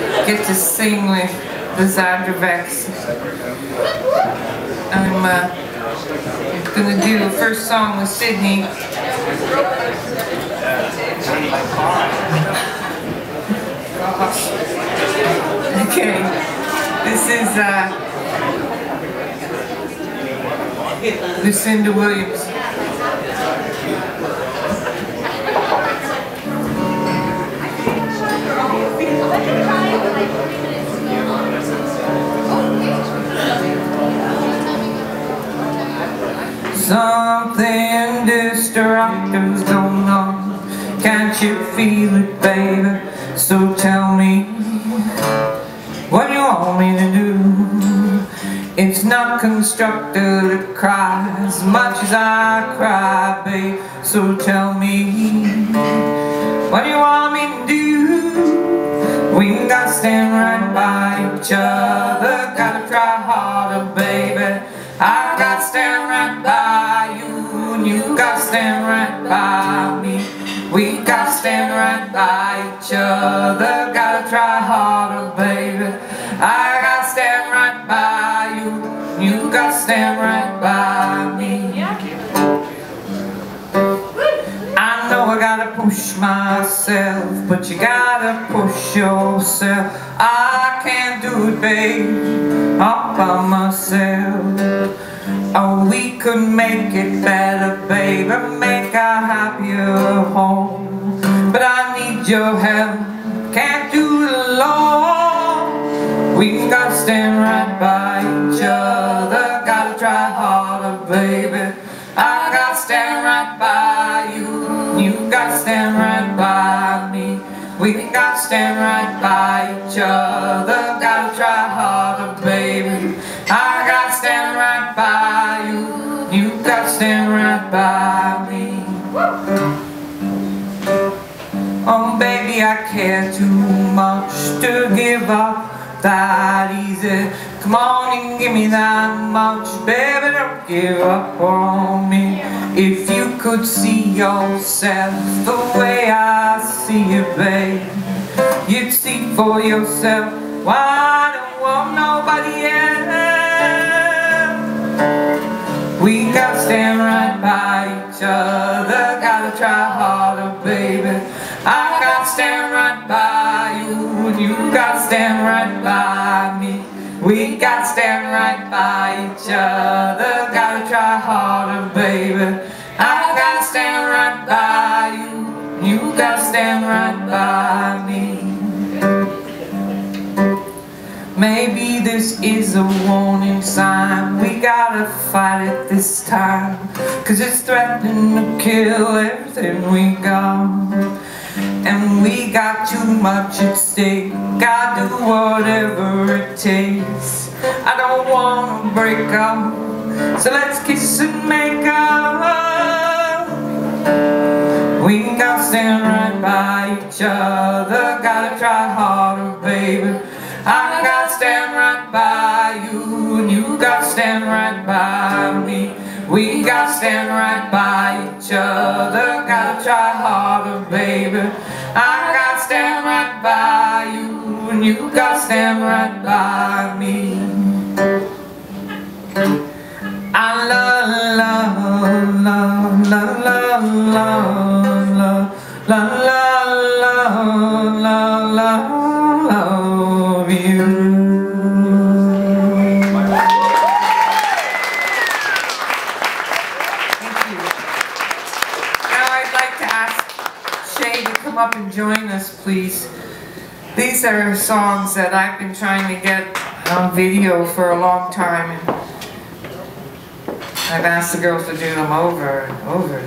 get to sing with the Zadravec. I'm gonna do the first song with Sydney. Gosh. Okay, this is Lucinda Williams. Something destructive's going on. Can't you feel it, baby? So tell me what you want me to do. It's not constructive to cry as much as I cry, babe. So tell me what you want me to do. We gotta stand right by each other, gotta try harder, baby. I gotta stand right by you, and you gotta stand right by me. We gotta stand right by each other, gotta try harder, baby. I gotta stand right by you, and you gotta stand right by me. I know I gotta push myself, but you gotta push yourself. I can't do it, babe, all by myself. Oh, we could make it better, babe, and make a happier home. But I need your help, can't do it alone. We gotta stand right by each other, gotta try harder, baby. I gotta stand right by you, you gotta stand right by me. We gotta stand right by each other, gotta try harder, baby. I gotta stand right by you, you gotta stand right by me. Oh baby, I care too much to give up that easy. Come on and give me that much, baby, don't give up on me. If you could see yourself the way I see you, babe, you'd see for yourself why I don't want nobody else. We gotta stand right by each other, gotta try harder, baby. I gotta stand right by you, and you gotta stand right by me. We gotta stand right by each other, gotta try harder, baby. I gotta stand right by you, you gotta stand right by me. Maybe this is a warning sign, we gotta fight it this time, 'cause it's threatening to kill everything we got. And we got too much at stake, gotta do whatever it takes. I don't wanna break up, so let's kiss and make up. We gotta stand right by each other, gotta try harder, baby. I gotta stand right by you, and you gotta stand right by me. We gotta stand right by each other, gotta try harder, baby. I gotta stand right by you, and you gotta stand right by me. I love, love, love, love, love, love, love, love, love, love, love you. Shaye to come up and join us, please. These are songs that I've been trying to get on video for a long time, and I've asked the girls to do them over and over.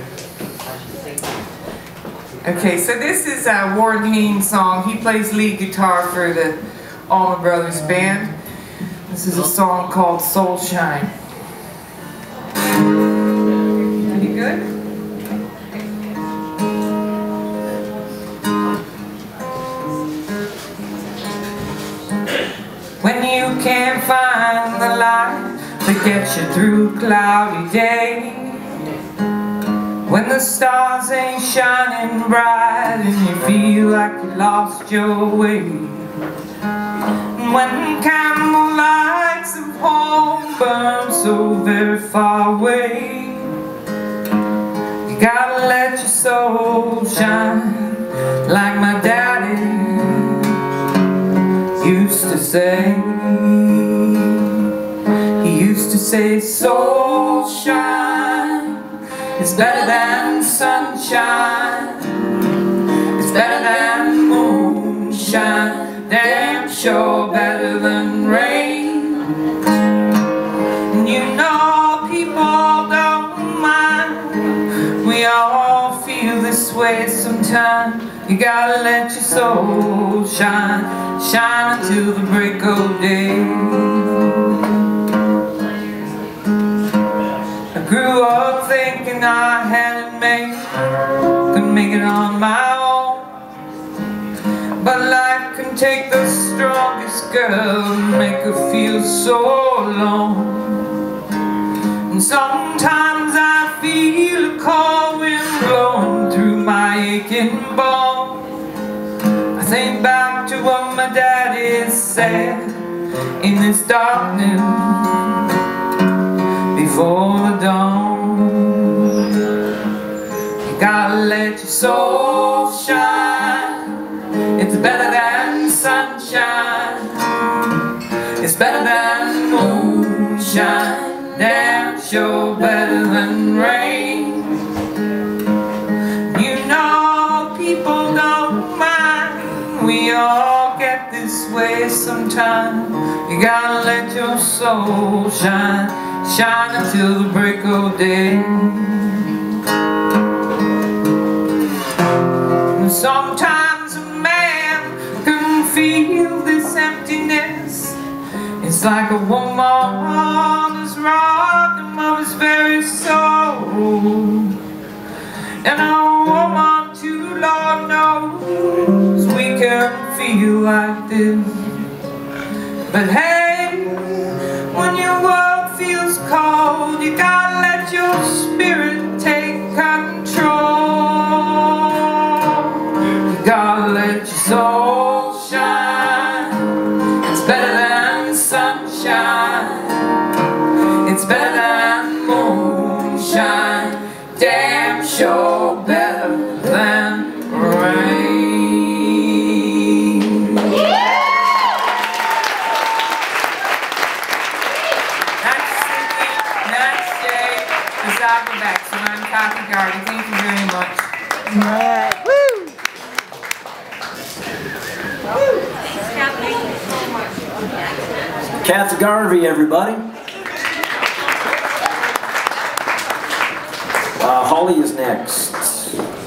Okay, so this is a Warren Haynes song. He plays lead guitar for the Allman Brothers band. This is a song called Soulshine. Pretty good? When you can't find the light that gets you through a cloudy day, when the stars ain't shining bright and you feel like you lost your way, When candle lights of home burn so very far away, you gotta let your soul shine, like my daddy used to say. He used to say, soul shine, it's better than sunshine, it's better than moonshine, damn sure better than rain. And you know people don't mind, we all feel this way sometimes. You gotta let your soul shine, shine until the break of day. I grew up thinking I had it made, couldn't make it on my own. But life can take the strongest girl and make her feel so alone. And sometimes I feel a cold wind blowing through my aching bones. I think back to what my daddy said in this darkness before the dawn. You gotta let your soul shine, it's better than sunshine, it's better than moonshine, damn sure better than rain. You know people don't mind, we all get this way sometime. You gotta let your soul shine, shine until the break of day. And sometimes a man can feel this emptiness, it's like a woman has robbed him of his very soul. And a woman too, Lord knows, we can feel like this. But hey, when your world feels cold, you gotta let your spirit take control. You gotta let your soul shine, it's better than sunshine, it's better than moonshine, damn sure better than rain. That's Shaye Zadravec, and I'm Garvey. Thank you very much. All right. Woo! Kathy Garvey, everybody. Holly is next.